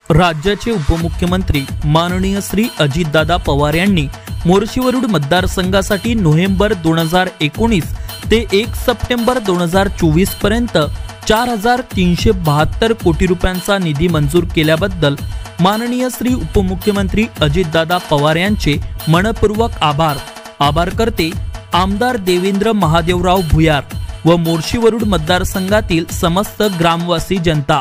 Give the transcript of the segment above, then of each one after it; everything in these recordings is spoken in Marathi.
राज्याचे उपमुख्यमंत्री माननीय श्री अजितदादा पवार यांनी मोर्शीवरुड मतदारसंघासाठी नोव्हेंबर 2019 ते 1 सप्टेंबर 2024 पर्यंत 4,372 कोटी रुपयांचा निधी मंजूर केल्याबद्दल माननीय श्री उपमुख्यमंत्री अजितदादा पवार यांचे मनपूर्वक आभार करते आमदार देवेंद्र महादेवराव भुयार व मोर्शीवरुड मतदारसंघातील समस्त ग्रामवासी जनता।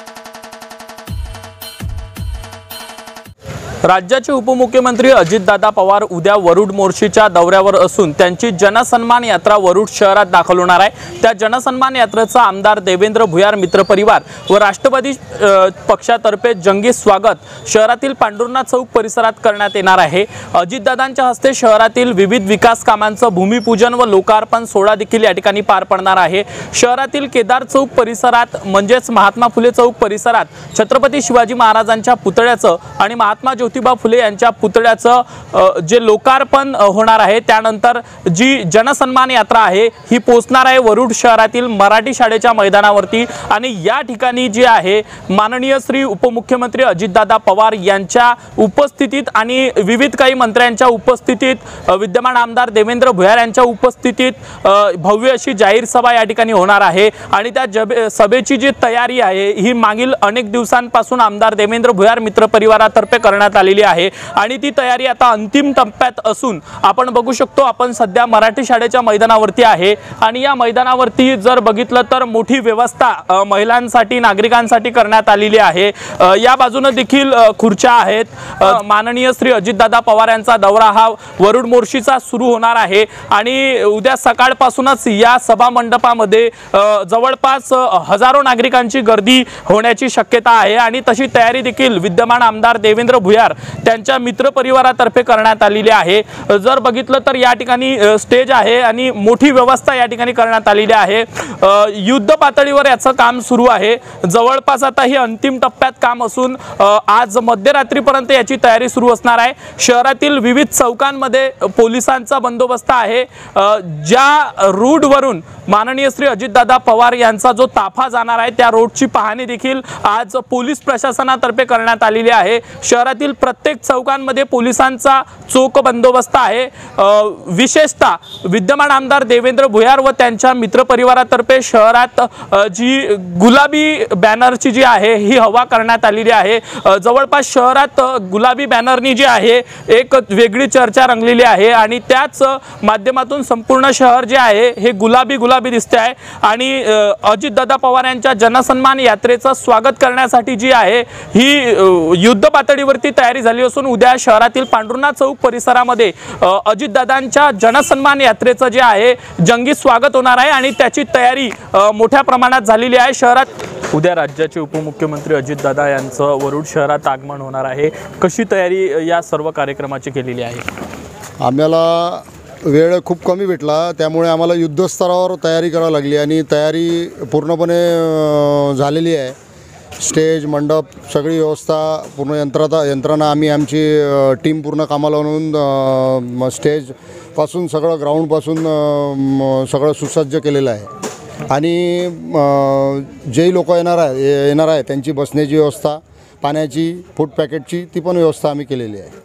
राज्याचे उपमुख्यमंत्री अजितदादा पवार उद्या वरुड मोर्शीच्या दौऱ्यावर असून त्यांची जनसन्मान यात्रा वरुड शहरात दाखल होणार आहे। त्या जनसन्मान यात्रेचा आमदार देवेंद्र भुयार मित्रपरिवार व राष्ट्रवादी पक्षातर्फे जंगी स्वागत शहरातील पांडुरनाथ चौक परिसरात करण्यात येणार आहे। अजितदादांच्या हस्ते शहरातील विविध विकास कामांचं भूमिपूजन व लोकार्पण सोहळा देखील या ठिकाणी पार पडणार आहे। शहरातील केदार चौक परिसरात म्हणजेच महात्मा फुले चौक परिसरात छत्रपती शिवाजी महाराजांच्या पुतळ्याचं आणि महात्मा ज्योतिबा फुले यांच्या पुतळ्याचं जे लोकार्पण होणार आहे, त्यानंतर जी जनसन्मान यात्रा आहे ही पोहोचणार आहे वरुड शहरातील मराठी शाळेच्या मैदानावरती। आणि या ठिकाणी जे आहे माननीय श्री उपमुख्यमंत्री अजितदादा पवार यांच्या उपस्थितीत आणि विविध काही मंत्र्यांच्या उपस्थितीत विद्यमान आमदार देवेंद्र भुयार यांच्या उपस्थितीत भव्य अशी जाहीर सभा या ठिकाणी होणार आहे। आणि त्या सभेची जी तयारी आहे ही मागील अनेक दिवसांपासून आमदार देवेंद्र भुयार मित्रपरिवारातर्फे करण्यात आलेली आहे आणि ती तयारी आता अंतिम टप्प्यात असून आपण बघू शकतो आपण सध्या मराठी शाळेच्या मैदानावरती आहे आणि या मैदानावरती जर बघितलं तर मोठी व्यवस्था महिलांसाठी नागरिकांसाठी करण्यात आलेली आहे। या बाजूने देखील खुर्च्या आहेत। माननीय श्री अजितदादा पवार यांचा दौरा हा वरुड मोर्शीचा सुरू होणार आहे आणि उद्या सकाळपासूनच या सभा मंडपामध्ये जवळपास हजारो नागरिकांची गर्दी होण्याची शक्यता आहे आणि तशी तयारी देखील विद्यमान आमदार देवेंद्र भुयार त्यांच्या मित्र परिवारातर्फे करण्यात आलेली आहे। जर बघितलं तर या ठिकाणी स्टेज आहे आणि मोठी व्यवस्था या ठिकाणी करण्यात आलेली आहे। युद्ध पातळीवर याचं काम सुरू आहे। जवळपास आता ही अंतिम टप्प्यात काम असून आज मध्यरात्रीपर्यंत याची तयारी सुरू असणार आहे। शहरातील विविध चौकांमध्ये पोलिसांचा बंदोबस्त आहे। ज्या रूटवरून माननीय श्री अजितदादा पवार यांचा जो ताफा जाणार आहे त्या रोडची पाहणी देखील आज पोलीस प्रशासनातर्फे करण्यात आलेली आहे। शहरातील प्रत्येक चौकांमध्ये पोलिसांचा चोख बंदोबस्त आहे। विशेषतः विद्यमान आमदार देवेंद्र भुयार व त्यांच्या मित्रपरिवारातर्फे शहरात जी गुलाबी बॅनरची जी आहे ही हवा करण्यात आलेली आहे। जवळपास शहरात गुलाबी बॅनरनी जी आहे एक वेगळी चर्चा रंगलेली आहे आणि त्याच माध्यमातून संपूर्ण शहर जे आहे हे गुलाबी दिसते आहे। आणि अजितदादा पवार यांच्या जनसन्मान यात्रेचं स्वागत करण्यासाठी जी आहे ही युद्ध पातळीवरती तयारी झाली असून उद्या शहरातील पांडुरनाथ चौक परिसरामध्ये अजितदादांच्या जनसन्मान यात्रेचं जे आहे जंगी स्वागत होणार आहे आणि त्याची तयारी मोठ्या प्रमाणात झालेली आहे। शहरात उद्या राज्याचे उपमुख्यमंत्री अजितदादा यांचं वरुड शहरात आगमन होणार आहे। कशी तयारी या सर्व कार्यक्रमाची केलेली आहे? आम्हाला वेळ खूप कमी भेटला त्यामुळे आम्हाला युद्धस्तरावर तयारी करावी लागली आणि तयारी पूर्णपणे झालेली आहे। स्टेज मंडप सगळी व्यवस्था पूर्ण यंत्रणा आम्ही आमची टीम पूर्ण कामाला लावून स्टेजपासून सगळं ग्राउंडपासून सगळं सुसज्ज केलेलं आहे। आणि जेही लोक येणार आहे त्यांची बसण्याची व्यवस्था, पाण्याची, फूड पॅकेटची ती पण व्यवस्था आम्ही केलेली आहे।